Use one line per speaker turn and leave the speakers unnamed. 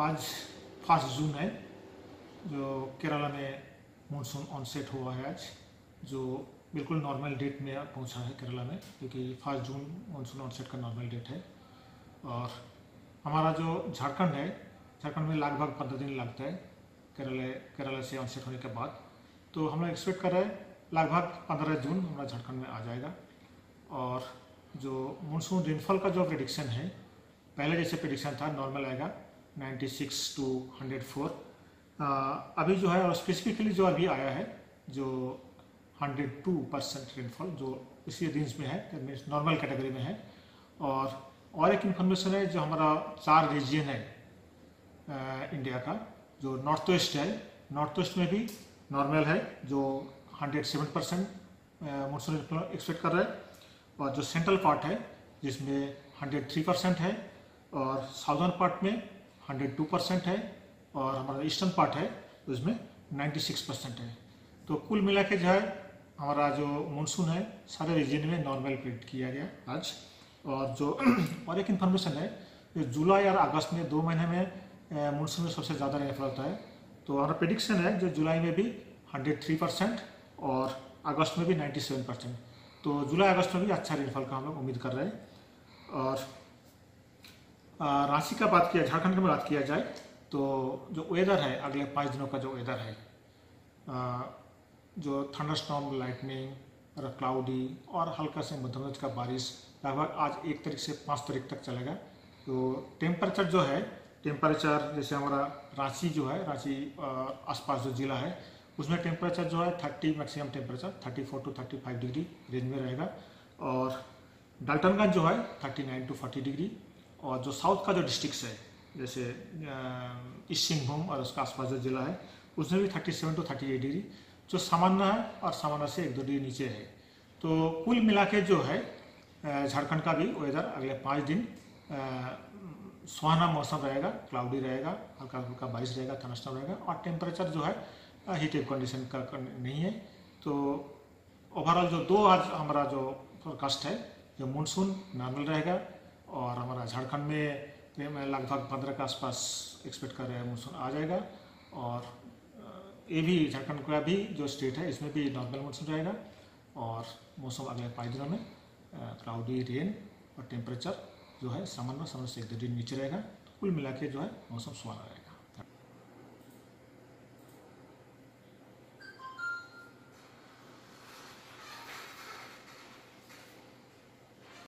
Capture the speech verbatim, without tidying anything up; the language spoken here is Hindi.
आज फर्स्ट जून है, जो केरला में मानसून ऑनसेट हुआ है आज, जो बिल्कुल नॉर्मल डेट में पहुंचा है केरला में, क्योंकि फर्स्ट जून मानसून ऑनसेट का नॉर्मल डेट है। और हमारा जो झारखंड है, झारखंड में लगभग पंद्रह दिन लगता है केरला केरला से ऑनसेट होने के बाद। तो हम लोग एक्सपेक्ट कर रहे हैं लगभग पंद्रह जून हमारा झारखंड में आ जाएगा। और जो मानसून रेनफॉल का जो प्रेडिक्शन है, पहले जैसे प्रेडिक्शन था नॉर्मल आएगा छियानवे टू एक सौ चार। अभी जो है और स्पेसिफिकली जो अभी आया है जो एक सौ दो परसेंट रेनफॉल, जो इसी रेंज में है, मीन्स नॉर्मल कैटेगरी में है। और और एक इन्फॉर्मेशन है, जो हमारा चार रीजन है आ, इंडिया का, जो नॉर्थ वेस्ट है, नॉर्थ वेस्ट में भी नॉर्मल है, जो एक सौ सात परसेंट मानसून एक्सपेक्ट कर रहे हैं। और जो सेंट्रल पार्ट है जिसमें एक सौ तीन परसेंट है, और साउदर्न पार्ट में एक सौ दो परसेंट है, और हमारा ईस्टर्न पार्ट है उसमें छियानवे परसेंट है। तो कुल मिला के जो है हमारा जो मानसून है सारे रीजन में नॉर्मल प्रेडिक्ट किया गया आज। और जो और एक इन्फॉर्मेशन है, जो जुलाई और अगस्त में दो महीने में मानसून में सबसे ज़्यादा रेनफॉल होता है। तो हमारा प्रेडिक्शन है जो जुलाई में भी एक सौ तीन परसेंट और अगस्त में भी सत्तानवे परसेंट। तो जुलाई अगस्त में भी अच्छा रेनफॉल का हम लोग उम्मीद कर रहे हैं। और रांची का बात किया, झारखंड में बात किया जाए तो जो वेदर है अगले पाँच दिनों का जो वेदर है, आ, जो थंडरस्टॉर्म, लाइटनिंग और क्लाउडी और हल्का से मध्यम दर्जे का बारिश लगभग आज एक तारीख से पाँच तारीख तक चलेगा। तो टेम्परेचर जो है, टेम्परेचर जैसे हमारा रांची जो है, रांची आसपास जो जिला है उसमें टेम्परेचर जो है तीस मैक्सिमम टेम्परेचर चौंतीस टू पैंतीस डिग्री रेंज में रहेगा। और डाल्टनगंज जो है उनतालीस टू चालीस डिग्री। और जो साउथ का जो डिस्ट्रिक्ट्स है, जैसे ईस्ट सिंहभूम और उसका आसपास जो जिला है उसमें भी सैंतीस टू अड़तीस डिग्री, जो सामान्य है और सामान्य से एक दो डिग्री नीचे है। तो कुल मिला के जो है झारखंड का भी वेदर अगले पाँच दिन सुहाना मौसम रहेगा, क्लाउडी रहेगा, हल्का हल्का बारिश रहेगा, थंडरस्टॉर्म रहेगा, और टेम्परेचर जो है हीट वेव कंडीशन का नहीं है। तो ओवरऑल जो दो आज हमारा जो फोरकास्ट है, जो मानसून नॉर्मल रहेगा, और हमारा झारखंड में लगभग पंद्रह के आसपास एक्सपेक्ट कर रहे हैं मानसून आ जाएगा। और ये भी झारखंड का भी जो स्टेट है इसमें भी नॉर्मल मानसून रहेगा। और मौसम अगले पाँच दिनों में क्लाउडी, रेन और टेम्परेचर जो है सामान्य सामान्य से एक दो डिग्री नीचे रहेगा। तो कुल मिला के जो है मौसम सुहाना रहेगा।